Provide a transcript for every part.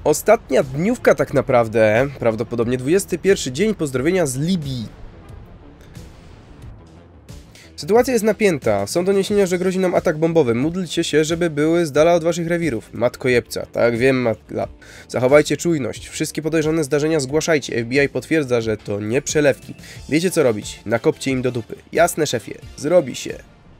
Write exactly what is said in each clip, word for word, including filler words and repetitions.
Ostatnia dniówka tak naprawdę, prawdopodobnie dwudziesty pierwszy dzień pozdrowienia z Libii. Sytuacja jest napięta. Są doniesienia, że grozi nam atak bombowy. Módlcie się, żeby były z dala od waszych rewirów. Matko jebca. Tak, wiem, matka. Zachowajcie czujność. Wszystkie podejrzane zdarzenia zgłaszajcie. F B I potwierdza, że to nie przelewki. Wiecie co robić. Nakopcie im do dupy. Jasne, szefie. Zrobi się.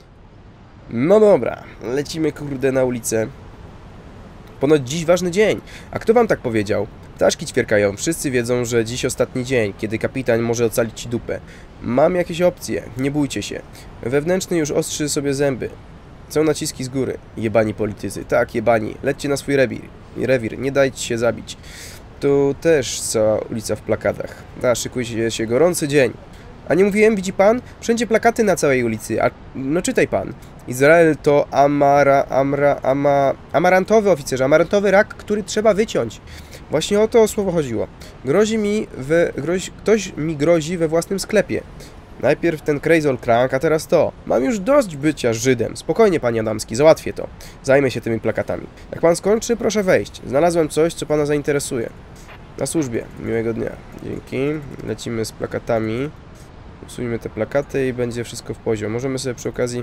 No dobra. Lecimy, kurde, na ulicę. Ponoć dziś ważny dzień. A kto wam tak powiedział? Ptaszki ćwierkają. Wszyscy wiedzą, że dziś ostatni dzień, kiedy kapitan może ocalić ci dupę. Mam jakieś opcje. Nie bójcie się. Wewnętrzny już ostrzy sobie zęby. Są naciski z góry. Jebani politycy. Tak, jebani. Lećcie na swój rewir. Rewir. Nie dajcie się zabić. Tu też cała ulica w plakatach. Da, szykuje się gorący dzień. A nie mówiłem, widzi pan? Wszędzie plakaty na całej ulicy. A no czytaj pan. Izrael to amara, amra, ama, amarantowy oficerze. Amarantowy rak, który trzeba wyciąć. Właśnie o to słowo chodziło. Grozi mi we, grozi, ktoś mi grozi we własnym sklepie. Najpierw ten Crazy Crank, a teraz to. Mam już dość bycia Żydem. Spokojnie, panie Adamski, załatwię to. Zajmę się tymi plakatami. Jak pan skończy, proszę wejść. Znalazłem coś, co pana zainteresuje. Na służbie. Miłego dnia. Dzięki. Lecimy z plakatami. Usuniemy te plakaty i będzie wszystko w poziom. Możemy sobie przy okazji...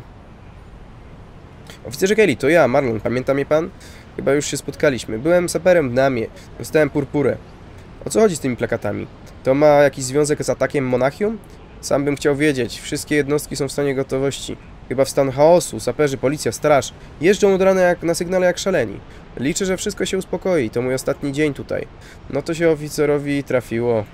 Oficerze Kelly, to ja, Marlon. Pamięta mnie pan? Chyba już się spotkaliśmy. Byłem saperem w Namie. Dostałem purpurę. O co chodzi z tymi plakatami? To ma jakiś związek z atakiem Monachium? Sam bym chciał wiedzieć. Wszystkie jednostki są w stanie gotowości. Chyba w stan chaosu. Saperzy, policja, straż. Jeżdżą od rana jak, na sygnale jak szaleni. Liczę, że wszystko się uspokoi. To mój ostatni dzień tutaj. No to się oficerowi trafiło.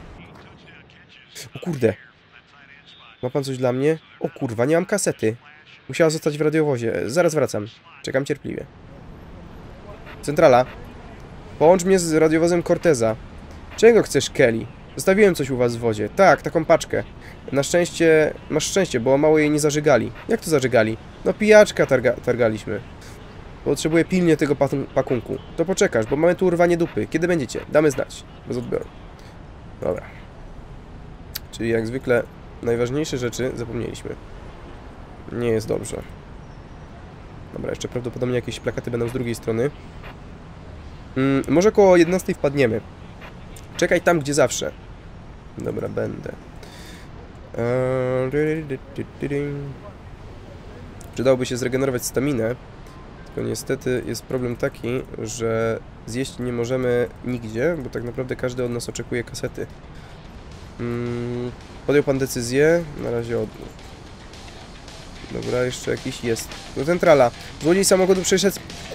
O kurde. Ma pan coś dla mnie? O kurwa, nie mam kasety. Musiała zostać w radiowozie. Zaraz wracam. Czekam cierpliwie. Centrala. Połącz mnie z radiowozem Corteza. Czego chcesz, Kelly? Zostawiłem coś u was w wozie. Tak, taką paczkę. Na szczęście... Masz szczęście, bo mało jej nie zażygali. Jak to zażygali? No pijaczka targa targaliśmy. Potrzebuję pilnie tego pakunku. To poczekasz, bo mamy tu urwanie dupy. Kiedy będziecie? Damy znać. Bez odbioru. Dobra. Czyli jak zwykle najważniejsze rzeczy zapomnieliśmy. Nie jest dobrze. Dobra, jeszcze prawdopodobnie jakieś plakaty będą z drugiej strony. Hmm, może koło jedenastej wpadniemy. Czekaj tam, gdzie zawsze. Dobra, będę. Przydałoby się zregenerować staminę. Tylko niestety jest problem taki, że zjeść nie możemy nigdzie, bo tak naprawdę każdy od nas oczekuje kasety. Hmm, podjął pan decyzję? Na razie odmów. Dobra, jeszcze jakiś jest. Do centrala. Złodziej samochodu przeszedł.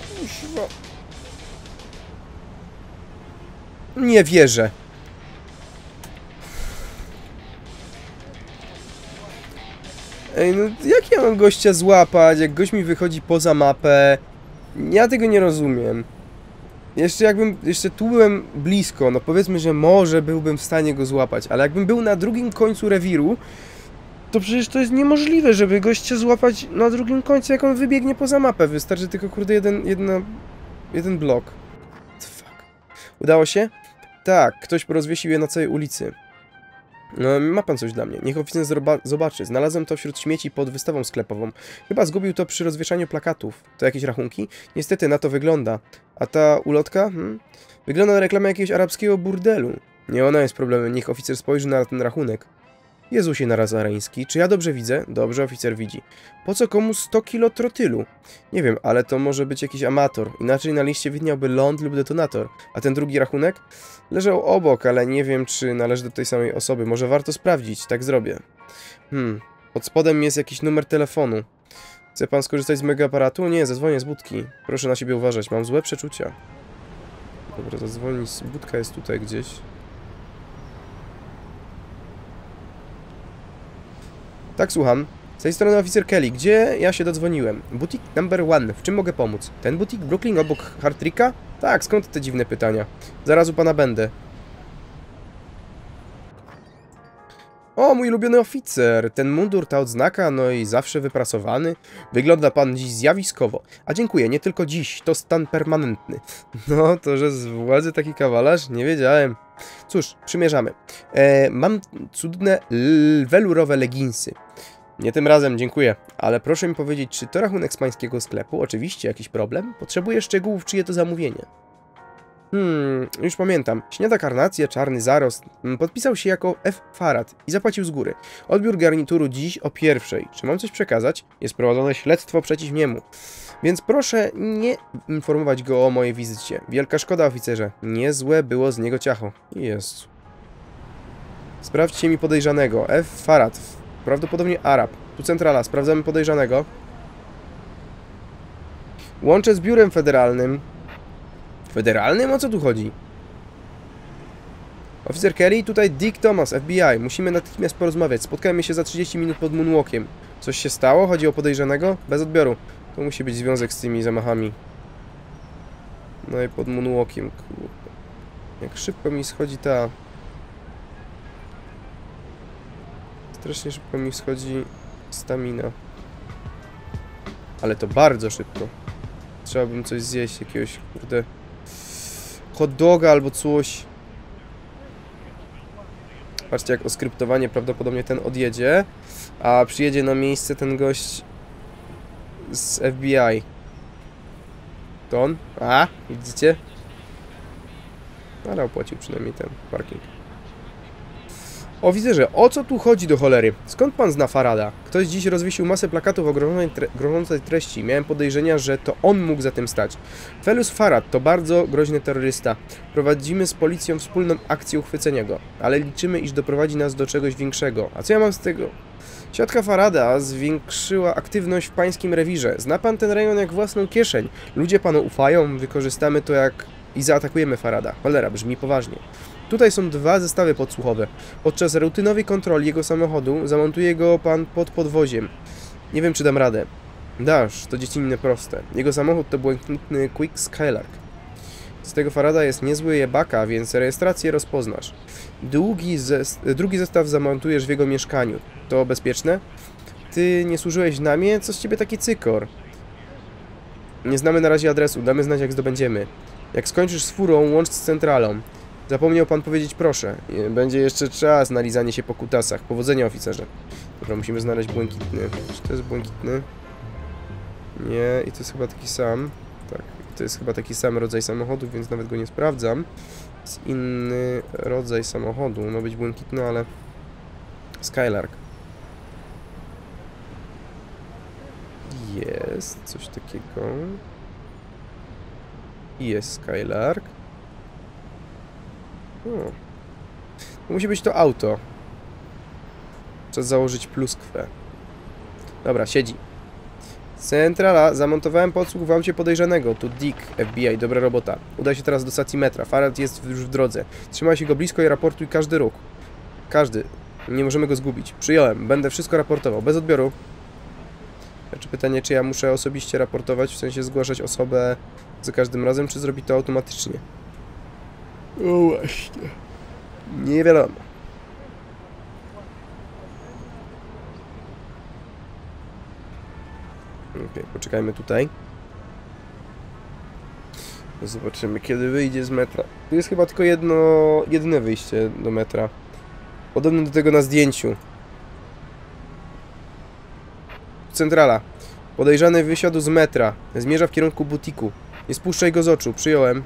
Nie wierzę. Ej, no jak ja mam gościa złapać, jak gość mi wychodzi poza mapę? Ja tego nie rozumiem. Jeszcze jakbym, jeszcze tu byłem blisko, no powiedzmy, że może byłbym w stanie go złapać, ale jakbym był na drugim końcu rewiru, to przecież to jest niemożliwe, żeby gościa złapać na drugim końcu, jak on wybiegnie poza mapę. Wystarczy tylko, kurde, jeden, jedna, jeden blok. Fuck. Udało się? Tak, ktoś porozwiesił je na całej ulicy. No, ma pan coś dla mnie. Niech oficer zobaczy. Znalazłem to wśród śmieci pod wystawą sklepową. Chyba zgubił to przy rozwieszaniu plakatów. To jakieś rachunki? Niestety, na to wygląda. A ta ulotka? Hmm? Wygląda na reklamę jakiegoś arabskiego burdelu. Nie ona jest problemem. Niech oficer spojrzy na ten rachunek. Jezusie nazareński, czy ja dobrze widzę? Dobrze, oficer widzi. Po co komu sto kilo trotylu? Nie wiem, ale to może być jakiś amator. Inaczej na liście widniałby ląd lub detonator. A ten drugi rachunek? Leżał obok, ale nie wiem, czy należy do tej samej osoby. Może warto sprawdzić, tak zrobię. Hmm, pod spodem jest jakiś numer telefonu. Chce pan skorzystać z mega aparatu? Nie, zadzwonię z budki. Proszę na siebie uważać, mam złe przeczucia. Dobra, zadzwonić, budka jest tutaj gdzieś. Tak, słucham. Z tej strony oficer Kelly. Gdzie ja się dodzwoniłem? Butik number one. W czym mogę pomóc? Ten butik Brooklyn obok Hartricka? Tak, skąd te dziwne pytania? Zaraz u pana będę. O, mój ulubiony oficer. Ten mundur, ta odznaka, no i zawsze wyprasowany. Wygląda pan dziś zjawiskowo. A dziękuję, nie tylko dziś, to stan permanentny. No, to, że z władzy taki kawalarz? Nie wiedziałem. Cóż, przymierzamy. E, mam cudne welurowe leginsy. Nie tym razem, dziękuję. Ale proszę mi powiedzieć, czy to rachunek z pańskiego sklepu? Oczywiście, jakiś problem? Potrzebuję szczegółów, czyje to zamówienie. Hmm, już pamiętam. Śniada karnacja, czarny zarost. Podpisał się jako F. Farad i zapłacił z góry. Odbiór garnituru dziś o pierwszej. Czy mam coś przekazać? Jest prowadzone śledztwo przeciw niemu. Więc proszę nie informować go o mojej wizycie. Wielka szkoda, oficerze. Niezłe było z niego ciacho. Jezu. Sprawdźcie mi podejrzanego. F. Farad. Prawdopodobnie Arab. Tu centrala. Sprawdzamy podejrzanego. Łączę z biurem federalnym. Federalnym? O co tu chodzi? Oficer Kelly, tutaj Dick Thomas, F B I. Musimy natychmiast porozmawiać. Spotkajmy się za trzydzieści minut pod Moonwalkiem. Coś się stało? Chodzi o podejrzanego? Bez odbioru. To musi być związek z tymi zamachami. No i pod Moonwalkiem, kurde. Jak szybko mi schodzi ta... Strasznie szybko mi schodzi stamina. Ale to bardzo szybko. Trzeba bym coś zjeść, jakiegoś, kurde... hot doga albo coś. Patrzcie, jak oskryptowanie prawdopodobnie ten odjedzie, a przyjedzie na miejsce ten gość z F B I. To on? A, widzicie? Ale opłacił przynajmniej ten parking. O, widzę, że o co tu chodzi do cholery? Skąd pan zna Farada? Ktoś dziś rozwiesił masę plakatów o grożącej, tre grożącej treści. Miałem podejrzenia, że to on mógł za tym stać. Felus Farad to bardzo groźny terrorysta. Prowadzimy z policją wspólną akcję uchwycenia go, ale liczymy, iż doprowadzi nas do czegoś większego. A co ja mam z tego? Ciotka Farada zwiększyła aktywność w pańskim rewirze. Zna pan ten rejon jak własną kieszeń. Ludzie panu ufają, wykorzystamy to jak... i zaatakujemy Farada. Cholera, brzmi poważnie. Tutaj są dwa zestawy podsłuchowe. Podczas rutynowej kontroli jego samochodu zamontuje go pan pod podwoziem. Nie wiem, czy dam radę. Dasz, to dziecinne proste. Jego samochód to błękitny Quick Skylark. Z tego Farada jest niezły jebaka, więc rejestrację rozpoznasz. Drugi, zes drugi zestaw zamontujesz w jego mieszkaniu. To bezpieczne? Ty nie służyłeś w namie? Co z ciebie taki cykor? Nie znamy na razie adresu, damy znać jak zdobędziemy. Jak skończysz z furą, łącz z centralą. Zapomniał pan powiedzieć proszę. Będzie jeszcze czas na lizanie się po kutasach. Powodzenia, oficerze. Dobra, musimy znaleźć błękitny. Czy to jest błękitny? Nie, i to jest chyba taki sam. Tak, to jest chyba taki sam rodzaj samochodu, więc nawet go nie sprawdzam. Jest inny rodzaj samochodu. Ma być błękitny, ale... Skylark. Jest coś takiego. I jest Skylark. O. Musi być to auto. Trzeba założyć pluskwę. Dobra, siedzi. Centrala, zamontowałem podsłuch w aucie podejrzanego. Tu Dick, F B I, dobra robota. Udaj się teraz do stacji metra. Farad jest już w drodze. Trzymaj się go blisko i raportuj każdy ruch. Każdy. Nie możemy go zgubić. Przyjąłem. Będę wszystko raportował. Bez odbioru. Znaczy pytanie, czy ja muszę osobiście raportować, w sensie zgłaszać osobę za każdym razem, czy zrobić to automatycznie? O właśnie. Nie wiadomo. Okej, okay, poczekajmy tutaj. Zobaczymy, kiedy wyjdzie z metra. Tu jest chyba tylko jedno, jedyne wyjście do metra. Podobne do tego na zdjęciu. Centrala. Podejrzany wysiadł z metra. Zmierza w kierunku butiku. Nie spuszczaj go z oczu. Przyjąłem.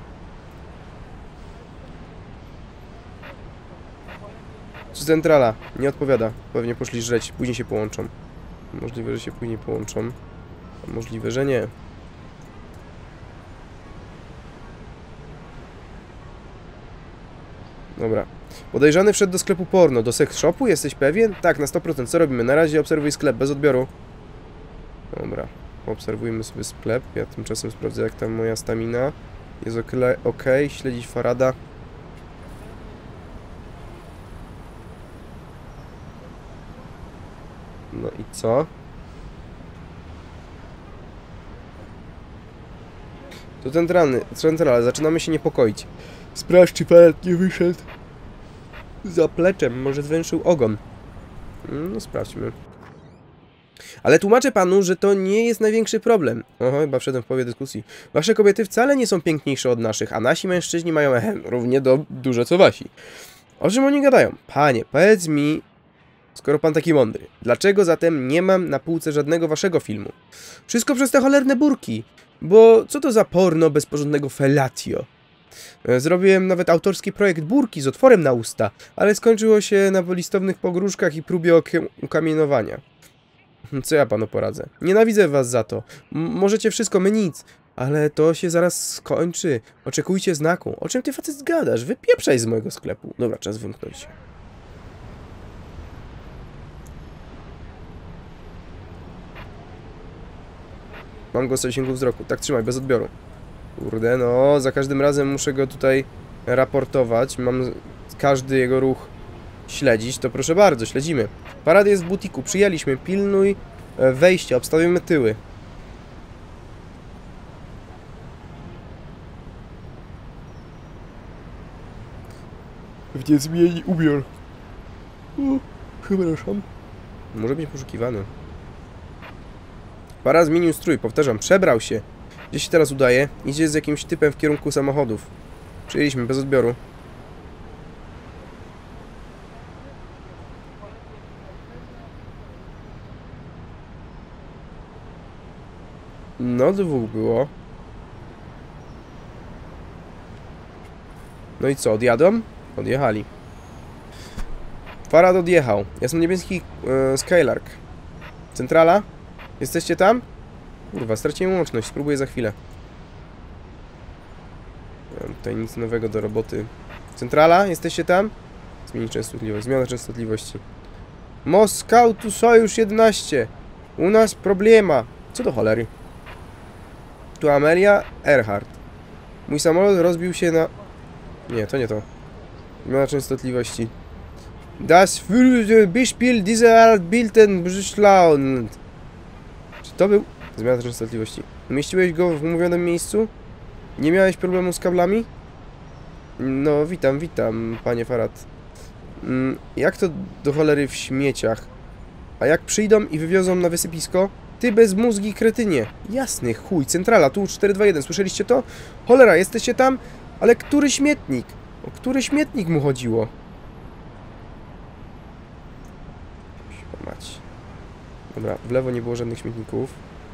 Centrala. Nie odpowiada. Pewnie poszli żreć. Później się połączą. Możliwe, że się później połączą. A możliwe, że nie. Dobra. Podejrzany wszedł do sklepu porno. Do sex shopu? Jesteś pewien? Tak, na sto procent. Co robimy? Na razie obserwuj sklep bez odbioru. Dobra. Obserwujmy sobie sklep. Ja tymczasem sprawdzę, jak tam moja stamina. Jest ok. Śledzić Farada. No i co? To centralny, centralny. Zaczynamy się niepokoić. Sprawdź, czy Farad nie wyszedł za pleczem. Może zwęszył ogon. No, sprawdźmy. Ale tłumaczę panu, że to nie jest największy problem. Oho, chyba wszedłem w połowie dyskusji. Wasze kobiety wcale nie są piękniejsze od naszych, a nasi mężczyźni mają ehem, równie do, duże co wasi. O czym oni gadają? Panie, powiedz mi, skoro pan taki mądry, dlaczego zatem nie mam na półce żadnego waszego filmu? Wszystko przez te cholerne burki. Bo co to za porno bez porządnego fellatio? E, zrobiłem nawet autorski projekt burki z otworem na usta, ale skończyło się na listownych pogróżkach i próbie ukamienowania. Co ja panu poradzę? Nienawidzę was za to. M możecie wszystko, my nic. Ale to się zaraz skończy. Oczekujcie znaku. O czym ty facet gadasz? Wypieprzaj z mojego sklepu. Dobra, czas wymknąć się. Mam go w zasięgu wzroku. Tak, trzymaj, bez odbioru. Kurde, no, za każdym razem muszę go tutaj raportować. Mam każdy jego ruch śledzić. To proszę bardzo, śledzimy. Parad jest w butiku. Przyjęliśmy. Pilnuj wejścia. Obstawimy tyły. Pewnie zmieni ubiór. O, przepraszam. Może być poszukiwany. Para zmienił strój, powtarzam, przebrał się. Gdzie się teraz udaje? Idzie z jakimś typem w kierunku samochodów. Przyjęliśmy, bez odbioru. No, dwóch było. No i co, odjadą? Odjechali. Farad odjechał. Jasno-niebieski e, Skylark. Centrala? Jesteście tam? Kurwa, straciłem łączność. Spróbuję za chwilę. Nie mam tutaj nic nowego do roboty. Centrala? Jesteście tam? Zmienić częstotliwość. Zmiana częstotliwości. Moskau tu Sojusz jedenaście. U nas problema. Co do cholery? Tu Amelia Earhart. Mój samolot rozbił się na... Nie, to nie to. Zmiana częstotliwości. Das Beispiel dieser Altbilden Beschlaunend. Czy to był... Zmiana częstotliwości. Umieściłeś go w umówionym miejscu? Nie miałeś problemu z kablami? No, witam, witam, panie Farad. Mm, jak to do cholery w śmieciach? A jak przyjdą i wywiozą na wysypisko? Ty bez mózgi, kretynie. Jasny chuj, centrala, tu cztery dwa jeden, słyszeliście to? Cholera, jesteście tam? Ale który śmietnik? O który śmietnik mu chodziło? Mać. Dobra, w lewo nie było żadnych śmietników.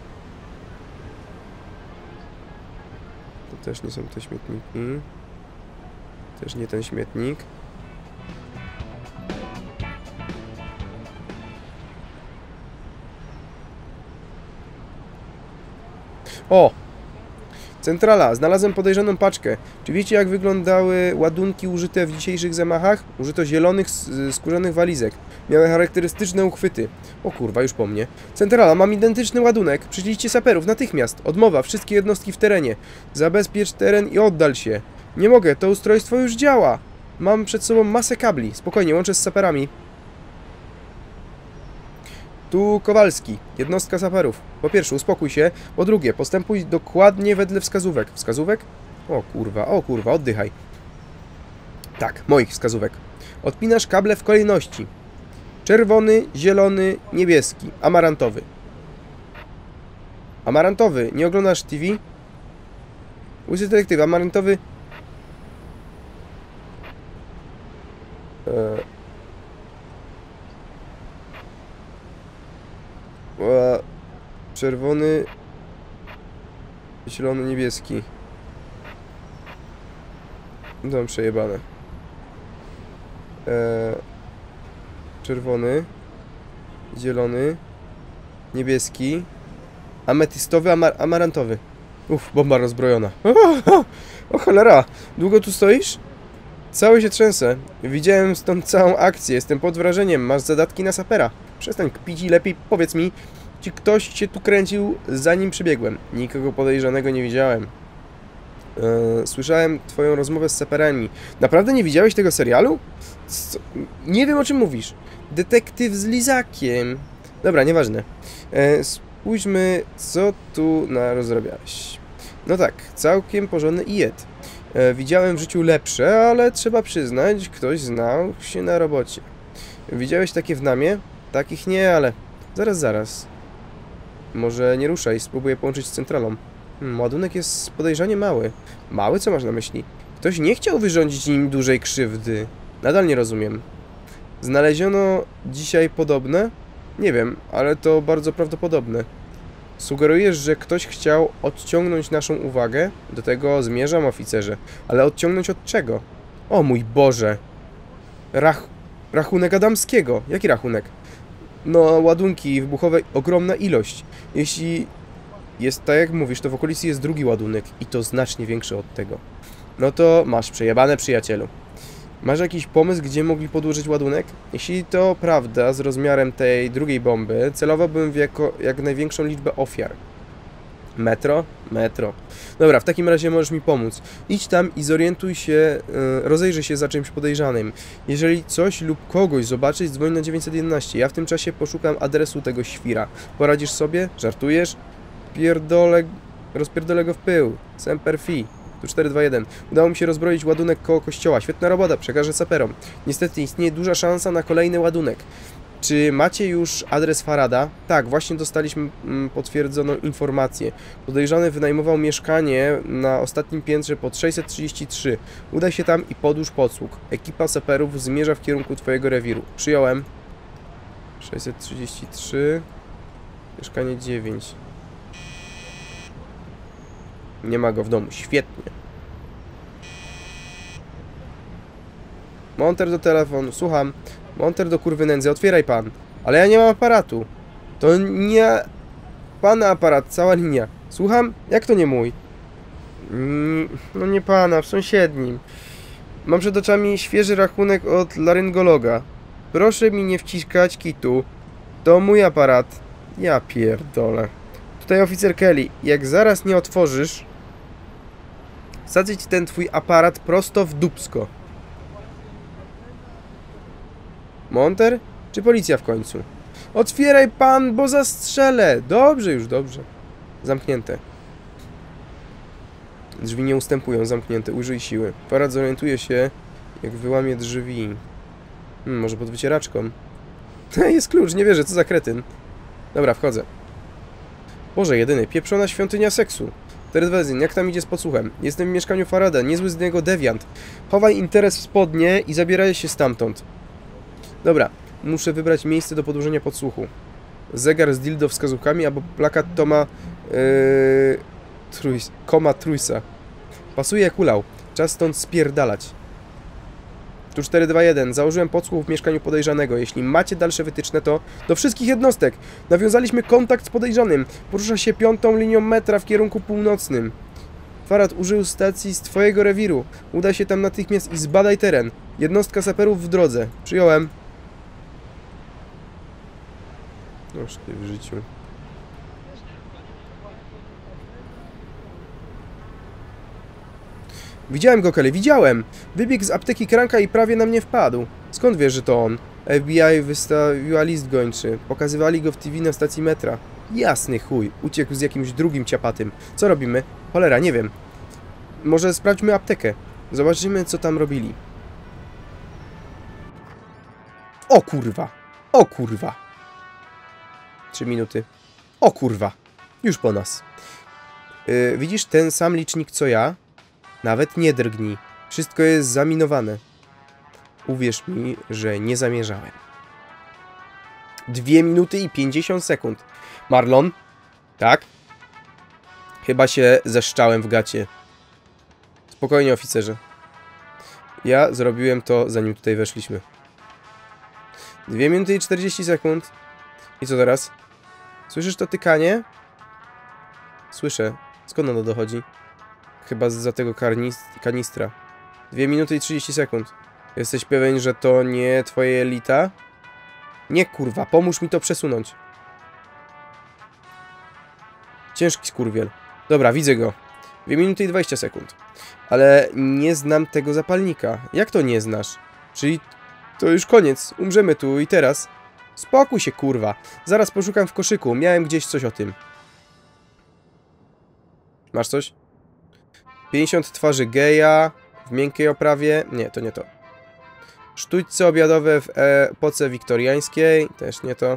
To też nie są te śmietniki. Też nie ten śmietnik. O! Centrala. Znalazłem podejrzaną paczkę. Czy wiecie, jak wyglądały ładunki użyte w dzisiejszych zamachach? Użyto zielonych, skórzanych walizek. Miały charakterystyczne uchwyty. O kurwa, już po mnie. Centrala, mam identyczny ładunek. Przyślijcie saperów natychmiast. Odmowa, wszystkie jednostki w terenie. Zabezpiecz teren i oddal się. Nie mogę, to ustrojstwo już działa. Mam przed sobą masę kabli. Spokojnie, łączę z saperami. Tu Kowalski, jednostka saperów. Po pierwsze, uspokój się. Po drugie, postępuj dokładnie wedle wskazówek. Wskazówek? O kurwa, o kurwa, oddychaj. Tak, moich wskazówek. Odpinasz kable w kolejności. Czerwony, zielony, niebieski, amarantowy. Amarantowy, nie oglądasz T V? Łysy detektyw, amarantowy... Eee... Eee... Czerwony... Zielony, niebieski. Dam przejebane. Eee... Czerwony, zielony, niebieski, ametystowy, amar amarantowy. Uff, bomba rozbrojona. O, o, o cholera, długo tu stoisz? Cały się trzęsę. Widziałem stąd całą akcję, jestem pod wrażeniem. Masz zadatki na sapera. Przestań kpić i lepiej powiedz mi, czy ktoś się tu kręcił, zanim przybiegłem. Nikogo podejrzanego nie widziałem. Eee, słyszałem twoją rozmowę z saperami. Naprawdę nie widziałeś tego serialu? Co? Nie wiem, o czym mówisz. Detektyw z lizakiem. Dobra, nieważne. E, spójrzmy, co tu narozrabiałeś. No tak, całkiem porządny i jed. E, widziałem w życiu lepsze, ale trzeba przyznać, ktoś znał się na robocie. Widziałeś takie w namie? Takich nie, ale... Zaraz, zaraz. Może nie ruszaj, spróbuję połączyć z centralą. Hmm, ładunek jest podejrzanie mały. Mały? Co masz na myśli? Ktoś nie chciał wyrządzić im dużej krzywdy. Nadal nie rozumiem. Znaleziono dzisiaj podobne? Nie wiem, ale to bardzo prawdopodobne. Sugerujesz, że ktoś chciał odciągnąć naszą uwagę? Do tego zmierzam, oficerze. Ale odciągnąć od czego? O mój Boże! Rach... Rachunek Adamskiego. Jaki rachunek? No, ładunki wybuchowe, ogromna ilość. Jeśli jest tak jak mówisz, to w okolicy jest drugi ładunek i to znacznie większy od tego. No to masz przejebane, przyjacielu. Masz jakiś pomysł, gdzie mogli podłożyć ładunek? Jeśli to prawda, z rozmiarem tej drugiej bomby, celowałbym w jako, jak największą liczbę ofiar. Metro? Metro. Dobra, w takim razie możesz mi pomóc. Idź tam i zorientuj się, yy, rozejrzyj się za czymś podejrzanym. Jeżeli coś lub kogoś zobaczysz, dzwoń na dziewięćset jedenaście. Ja w tym czasie poszukam adresu tego świra. Poradzisz sobie? Żartujesz? Pierdolę... Rozpierdolę go w pył. Semper Fi. Tu cztery dwa jeden. Udało mi się rozbroić ładunek koło kościoła. Świetna robota, przekażę saperom. Niestety istnieje duża szansa na kolejny ładunek. Czy macie już adres Farada? Tak, właśnie dostaliśmy mm, potwierdzoną informację. Podejrzany wynajmował mieszkanie na ostatnim piętrze pod sześćset trzydzieści trzy. Udaj się tam i podłóż podsłuch. Ekipa saperów zmierza w kierunku twojego rewiru. Przyjąłem. sześćset trzydzieści trzy. Mieszkanie dziewięć. Nie ma go w domu. Świetnie. Monter do telefonu. Słucham. Monter do kurwy nędzy. Otwieraj pan. Ale ja nie mam aparatu. To nie... Pana aparat. Cała linia. Słucham? Jak to nie mój? Mm, no nie pana. W sąsiednim. Mam przed oczami świeży rachunek od laryngologa. Proszę mi nie wciskać kitu. To mój aparat. Ja pierdolę. Tutaj oficer Kelly. Jak zaraz nie otworzysz... Wsadzę ci ten twój aparat prosto w dupsko. Monter? Czy policja w końcu? Otwieraj pan, bo zastrzelę! Dobrze już, dobrze. Zamknięte. Drzwi nie ustępują, zamknięte. Użyj siły. Farad zorientuje się, jak wyłamie drzwi. Hmm, może pod wycieraczką. Jest klucz, nie wierzę, co za kretyn. Dobra, wchodzę. Boże, jedyny, pieprzona świątynia seksu. Teredwezyn, jak tam idzie z podsłuchem? Jestem w mieszkaniu Farada, niezły z niego dewiant. Chowaj interes w spodnie i zabieraj się stamtąd. Dobra, muszę wybrać miejsce do podłożenia podsłuchu. Zegar z dildo wskazówkami albo plakat Toma... Yy, trójs, Koma Trójsa. Pasuje jak ulał. Czas stąd spierdalać. Tu cztery dwa jeden. Założyłem podsłuch w mieszkaniu podejrzanego. Jeśli macie dalsze wytyczne, to do wszystkich jednostek. Nawiązaliśmy kontakt z podejrzanym. Porusza się piątą linią metra w kierunku północnym. Farad użył stacji z twojego rewiru. Udaj się tam natychmiast i zbadaj teren. Jednostka saperów w drodze. Przyjąłem. Noż ty w życiu. Widziałem go, Kelly, widziałem! Wybiegł z apteki Kranka i prawie na mnie wpadł. Skąd wiesz, że to on? F B I wystawiła list gończy. Pokazywali go w T V na stacji metra. Jasny chuj. Uciekł z jakimś drugim ciapatym. Co robimy? Cholera, nie wiem. Może sprawdźmy aptekę. Zobaczymy, co tam robili. O kurwa! O kurwa! Trzy minuty. O kurwa! Już po nas. Yy, widzisz ten sam licznik, co ja? Nawet nie drgnij. Wszystko jest zaminowane. Uwierz mi, że nie zamierzałem. Dwie minuty i pięćdziesiąt sekund. Marlon? Tak? Chyba się zeszczałem w gacie. Spokojnie, oficerze. Ja zrobiłem to, zanim tutaj weszliśmy. Dwie minuty i czterdzieści sekund. I co teraz? Słyszysz to tykanie? Słyszę. Skąd ono dochodzi? Chyba za tego kanistra. Dwie minuty i trzydzieści sekund. Jesteś pewien, że to nie twoje elita? Nie, kurwa, pomóż mi to przesunąć. Ciężki skurwiel. Dobra, widzę go. Dwie minuty i dwadzieścia sekund. Ale nie znam tego zapalnika. Jak to nie znasz? Czyli to już koniec. Umrzemy tu i teraz. Spokój się, kurwa. Zaraz poszukam w koszyku. Miałem gdzieś coś o tym. Masz coś? pięćdziesiąt twarzy geja w miękkiej oprawie. Nie, to nie to. Sztućce obiadowe w epoce wiktoriańskiej. Też nie to.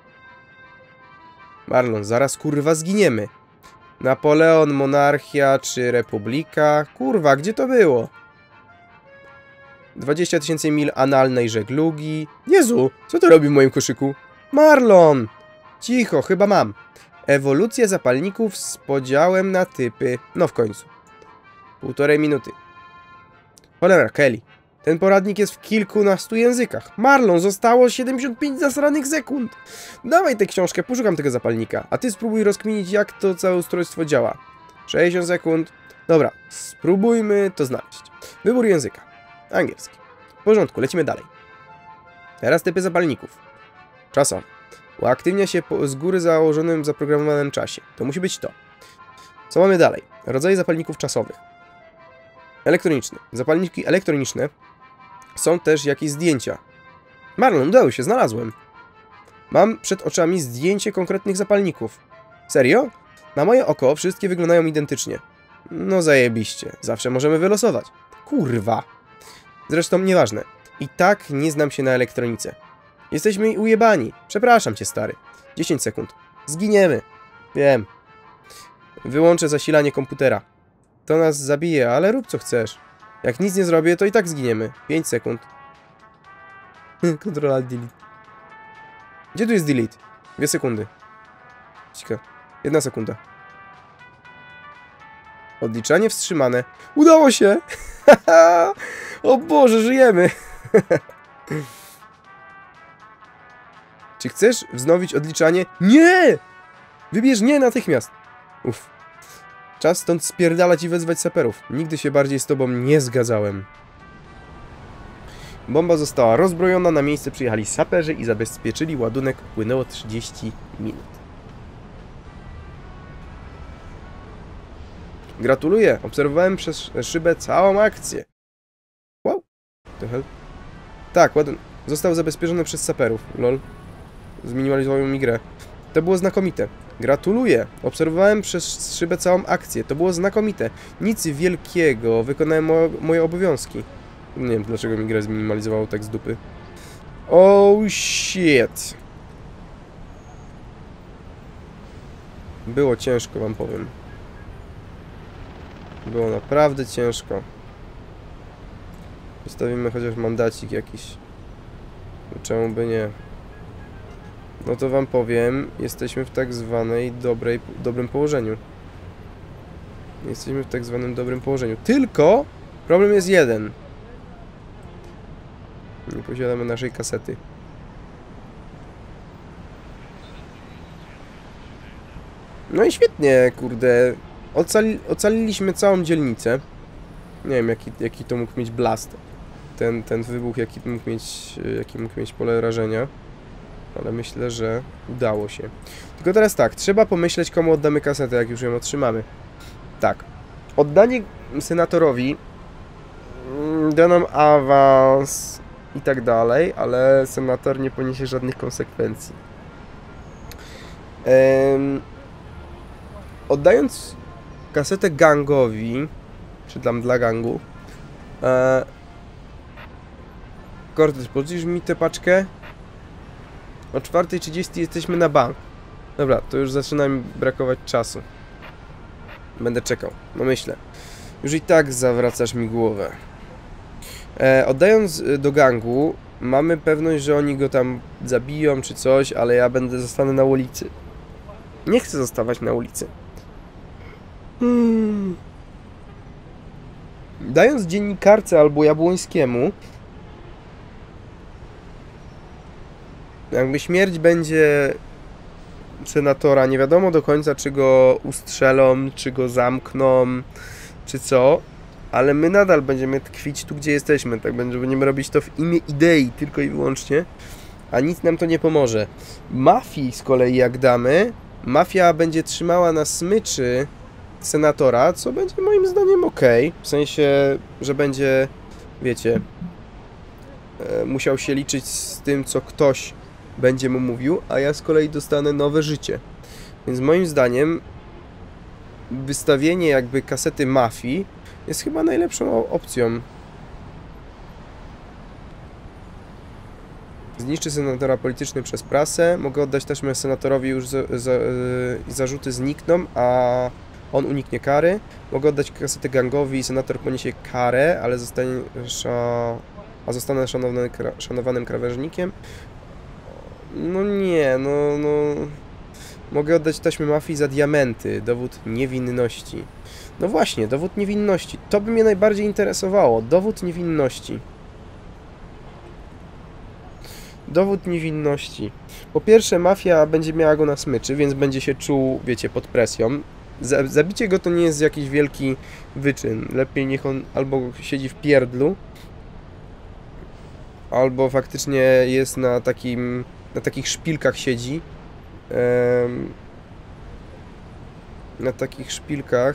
Marlon, zaraz kurwa zginiemy. Napoleon, monarchia czy republika? Kurwa, gdzie to było? dwadzieścia tysięcy mil analnej żeglugi. Jezu, co to robi w moim koszyku? Marlon! Cicho, chyba mam. Ewolucja zapalników z podziałem na typy. No w końcu. Półtorej minuty. Cholera, Kelly. Ten poradnik jest w kilkunastu językach. Marlon, zostało siedemdziesiąt pięć zasranych sekund. Dawaj tę książkę, poszukam tego zapalnika. A ty spróbuj rozkminić, jak to całe ustrojstwo działa. sześćdziesiąt sekund. Dobra, spróbujmy to znaleźć. Wybór języka. Angielski. W porządku, lecimy dalej. Teraz typy zapalników. Czasowy. Uaktywnia się po z góry założonym, zaprogramowanym czasie. To musi być to. Co mamy dalej? Rodzaje zapalników czasowych. Elektroniczne. Zapalniki elektroniczne są też jakieś zdjęcia. Marlon, udało się, znalazłem. Mam przed oczami zdjęcie konkretnych zapalników. Serio? Na moje oko wszystkie wyglądają identycznie. No zajebiście. Zawsze możemy wylosować. Kurwa. Zresztą nieważne. I tak nie znam się na elektronice. Jesteśmy ujebani. Przepraszam cię, stary. dziesięć sekund. Zginiemy. Wiem. Wyłączę zasilanie komputera. To nas zabije, ale rób co chcesz. Jak nic nie zrobię, to i tak zginiemy. pięć sekund. Kontrola delete. Gdzie tu jest delete? Dwie sekundy. Ciekawe. Jedna sekunda. Odliczanie wstrzymane. Udało się! O Boże, żyjemy! Czy chcesz wznowić odliczanie? Nie! Wybierz nie natychmiast! Uff. Czas stąd spierdalać i wezwać saperów. Nigdy się bardziej z tobą nie zgadzałem. Bomba została rozbrojona, na miejsce przyjechali saperzy i zabezpieczyli ładunek. Płynęło trzydzieści minut. Gratuluję, obserwowałem przez szybę całą akcję. Wow, the hell? Tak, ładunek został zabezpieczony przez saperów. Lol. Zminimalizował mi grę. To było znakomite. Gratuluję. Obserwowałem przez szybę całą akcję. To było znakomite. Nic wielkiego. Wykonałem mo moje obowiązki. Nie wiem, dlaczego mi grę zminimalizowało tak z dupy. Oh shit. Było ciężko, wam powiem. Było naprawdę ciężko. Wystawimy chociaż mandacik jakiś. Czemu by nie? No to wam powiem, jesteśmy w tak zwanej dobrej, dobrym położeniu. Jesteśmy w tak zwanym dobrym położeniu. Tylko problem jest jeden. Nie posiadamy naszej kasety. No i świetnie, kurde. Ocali, ocaliliśmy całą dzielnicę. Nie wiem, jaki, jaki to mógł mieć blast. Ten, ten wybuch, jaki mógł mieć, jaki mógł mieć pole rażenia. Ale myślę, że udało się. Tylko teraz tak, trzeba pomyśleć, komu oddamy kasetę, jak już ją otrzymamy. Tak. Oddanie senatorowi da nam awans i tak dalej, ale senator nie poniesie żadnych konsekwencji. Ehm, oddając kasetę gangowi, czy tam dla gangu, e, Cortez, podrzucisz mi tę paczkę? O czwartej trzydzieści jesteśmy na bank. Dobra, to już zaczyna mi brakować czasu. Będę czekał, no myślę. Już i tak zawracasz mi głowę. E, oddając do gangu, mamy pewność, że oni go tam zabiją czy coś, ale ja będę zostanę na ulicy. Nie chcę zostawać na ulicy. Hmm. Dając dziennikarce albo Jabłońskiemu, jakby śmierć będzie senatora, nie wiadomo do końca, czy go ustrzelą, czy go zamkną, czy co, ale my nadal będziemy tkwić tu, gdzie jesteśmy, tak będziemy robić to w imię idei, tylko i wyłącznie, a nic nam to nie pomoże. Mafii z kolei jak damy, mafia będzie trzymała na smyczy senatora, co będzie moim zdaniem ok, w sensie, że będzie, wiecie, e, musiał się liczyć z tym, co ktoś będzie mu mówił, a ja z kolei dostanę nowe życie. Więc moim zdaniem wystawienie jakby kasety mafii jest chyba najlepszą opcją. Zniszczy senatora polityczny przez prasę. Mogę oddać taśmę senatorowi, już za, za, zarzuty znikną, a on uniknie kary. Mogę oddać kasetę gangowi i senator poniesie karę, ale zostanie sza... a zostanę szanowany, szanowanym krawężnikiem. No nie, no, no... Mogę oddać taśmę mafii za diamenty. Dowód niewinności. No właśnie, dowód niewinności. To by mnie najbardziej interesowało. Dowód niewinności. Dowód niewinności. Po pierwsze, mafia będzie miała go na smyczy, więc będzie się czuł, wiecie, pod presją. Zabicie go to nie jest jakiś wielki wyczyn. Lepiej niech on albo siedzi w pierdlu, albo faktycznie jest na takim, na takich szpilkach siedzi. Ehm, na takich szpilkach.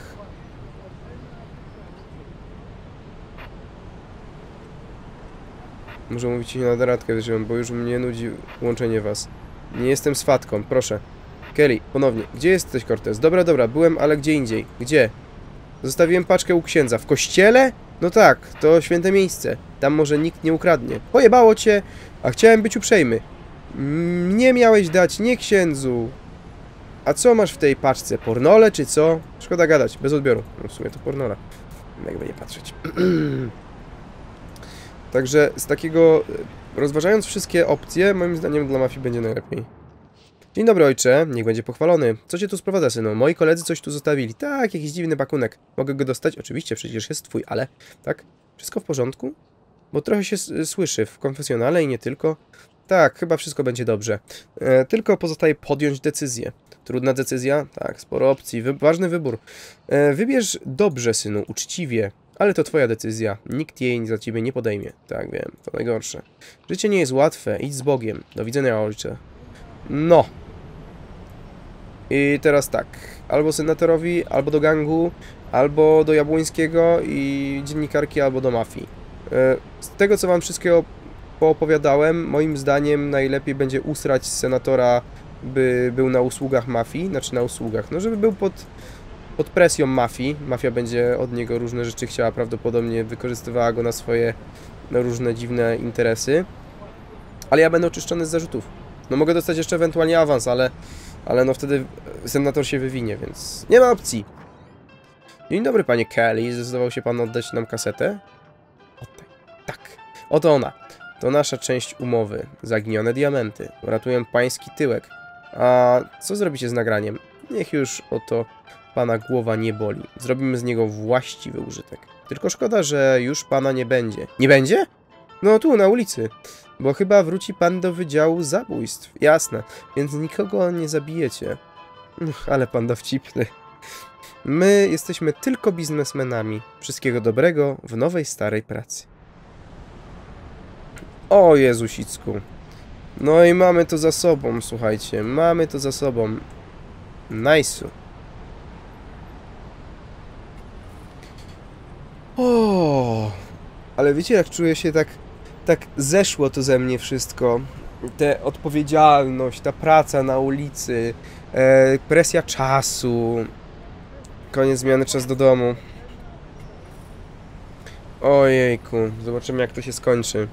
Muszę mówić ci na doradkę, bo już mnie nudzi łączenie was. Nie jestem swatką, proszę. Kelly, ponownie. Gdzie jesteś, Cortez? Dobra, dobra, byłem, ale gdzie indziej. Gdzie? Zostawiłem paczkę u księdza. W kościele? No tak, to święte miejsce. Tam może nikt nie ukradnie. Pojebało cię, a chciałem być uprzejmy. Mnie miałeś dać, nie księdzu. A co masz w tej paczce? Pornole czy co? Szkoda gadać, bez odbioru. No w sumie to pornola. Jakby nie patrzeć. Także z takiego... Rozważając wszystkie opcje, moim zdaniem dla mafii będzie najlepiej. Dzień dobry, ojcze. Niech będzie pochwalony. Co cię tu sprowadza, synu? Moi koledzy coś tu zostawili. Tak, jakiś dziwny pakunek. Mogę go dostać? Oczywiście, przecież jest twój, ale... Tak? Wszystko w porządku? Bo trochę się słyszy w konfesjonale i nie tylko. Tak, chyba wszystko będzie dobrze. E, tylko pozostaje podjąć decyzję. Trudna decyzja? Tak, sporo opcji. Wy ważny wybór. E, wybierz dobrze, synu, uczciwie. Ale to twoja decyzja. Nikt jej za ciebie nie podejmie. Tak, wiem. To najgorsze. Życie nie jest łatwe. Idź z Bogiem. Do widzenia, ojcze. No. I teraz tak. Albo senatorowi, albo do gangu, albo do Jabłońskiego i dziennikarki, albo do mafii. E, z tego, co wam wszystkiego poopowiadałem, moim zdaniem najlepiej będzie usrać senatora, by był na usługach mafii, znaczy na usługach, no żeby był pod, pod presją mafii. Mafia będzie od niego różne rzeczy chciała, prawdopodobnie wykorzystywała go na swoje no, różne dziwne interesy. Ale ja będę oczyszczony z zarzutów. No mogę dostać jeszcze ewentualnie awans, ale, ale no wtedy senator się wywinie, więc nie ma opcji. Dzień dobry, panie Kelly. Zdecydował się pan oddać nam kasetę? Oddaj. Tak. Oto ona. To nasza część umowy. Zaginione diamenty. Uratuję pański tyłek. A co zrobicie z nagraniem? Niech już oto pana głowa nie boli. Zrobimy z niego właściwy użytek. Tylko szkoda, że już pana nie będzie. Nie będzie? No tu, na ulicy. Bo chyba wróci pan do Wydziału Zabójstw. Jasne. Więc nikogo nie zabijecie. Uch, ale pan dowcipny. My jesteśmy tylko biznesmenami. Wszystkiego dobrego w nowej, starej pracy. O Jezusicku. No i mamy to za sobą, słuchajcie. Mamy to za sobą. Nice'u. O, ale wiecie, jak czuję się tak, tak zeszło to ze mnie wszystko. Te odpowiedzialność, ta praca na ulicy, e, presja czasu. Koniec zmiany, czas do domu. Ojejku, zobaczymy jak to się skończy.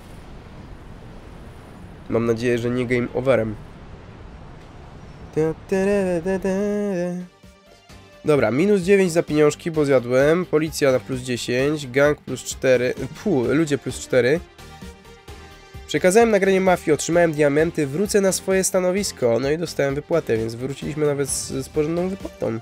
Mam nadzieję, że nie game overem. Dobra, minus dziewięć za pieniążki, bo zjadłem. Policja na plus dziesięć, gang plus cztery. Puh, ludzie plus cztery. Przekazałem nagranie mafii, otrzymałem diamenty, wrócę na swoje stanowisko. No i dostałem wypłatę, więc wróciliśmy nawet z, z porządną wypłatą.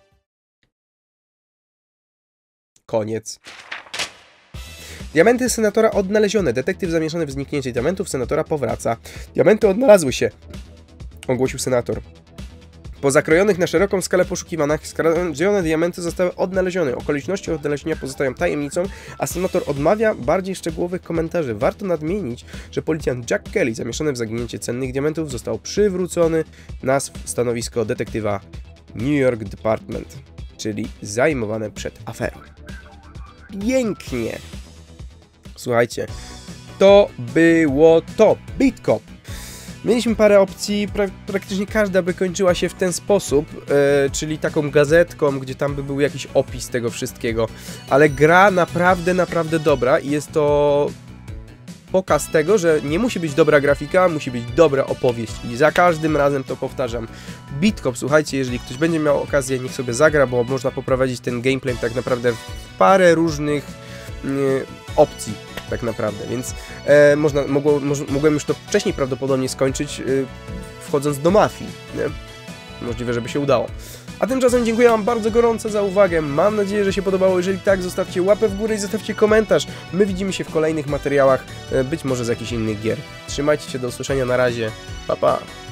Koniec. Diamenty senatora odnalezione. Detektyw zamieszany w zniknięcie diamentów senatora powraca. Diamenty odnalazły się, ogłosił senator. Po zakrojonych na szeroką skalę poszukiwaniach skradzione diamenty zostały odnalezione. Okoliczności odnalezienia pozostają tajemnicą, a senator odmawia bardziej szczegółowych komentarzy. Warto nadmienić, że policjant Jack Kelly zamieszany w zaginięcie cennych diamentów został przywrócony na stanowisko detektywa New York Department, czyli zajmowane przed aferą. Pięknie! Słuchajcie, to było to. Beat Cop. Mieliśmy parę opcji, pra praktycznie każda by kończyła się w ten sposób, yy, czyli taką gazetką, gdzie tam by był jakiś opis tego wszystkiego. Ale gra naprawdę, naprawdę dobra i jest to pokaz tego, że nie musi być dobra grafika, musi być dobra opowieść. I za każdym razem to powtarzam. Beat Cop, słuchajcie, jeżeli ktoś będzie miał okazję, niech sobie zagra, bo można poprowadzić ten gameplay tak naprawdę w parę różnych yy, opcji. Tak naprawdę, więc e, można, mogło, moż, mogłem już to wcześniej prawdopodobnie skończyć, e, wchodząc do mafii, nie? Możliwe, żeby się udało. A tymczasem dziękuję wam bardzo gorąco za uwagę. Mam nadzieję, że się podobało. Jeżeli tak, zostawcie łapę w górę i zostawcie komentarz. My widzimy się w kolejnych materiałach, być może z jakichś innych gier. Trzymajcie się, do usłyszenia, na razie. Pa, pa.